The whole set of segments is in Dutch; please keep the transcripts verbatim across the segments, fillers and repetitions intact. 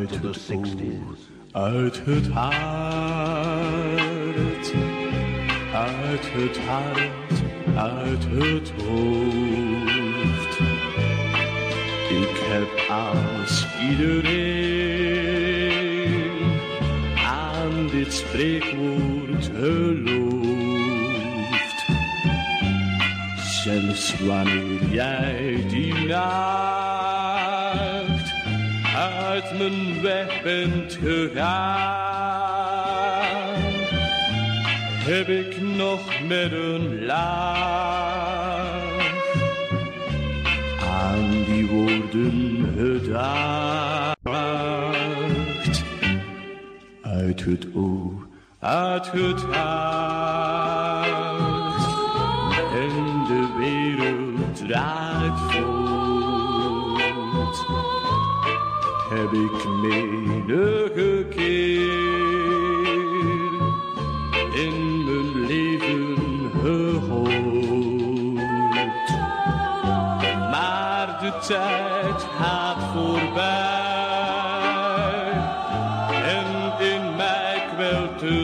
into the sixties. Uit het hart, uit het hart, uit het hoofd. Ik heb als iedereen aan dit spreekwoord geloofd. Zelfs wanneer jij die nacht uit mijn weg bent gegaan, heb ik nog met een lach aan die woorden gedacht. Uit het oog, uit het hart, en de wereld draait voort. Heb ik menige keer in mijn leven gehoord. Maar de tijd gaat voorbij en in mij kwelt de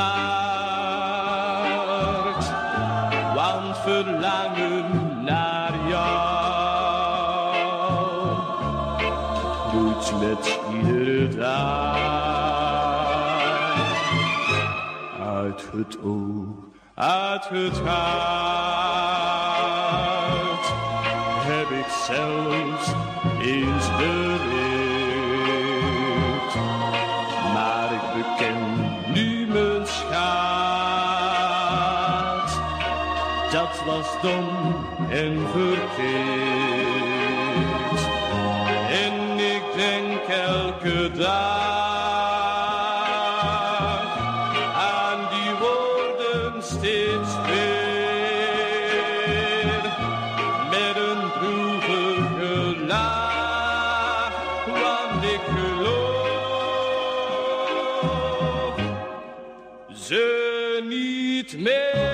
smart, want verlangen naar jou groeit met iedere dag. Uit het oog, uit het hart, heb ik zelfs eens beleefd. Maar ik beken nu mijn schuld, dat was dom en verkeerd. En ik denk elke dag aan die woorden steeds weer, met een droevige lach, want ik geloof ze niet meer.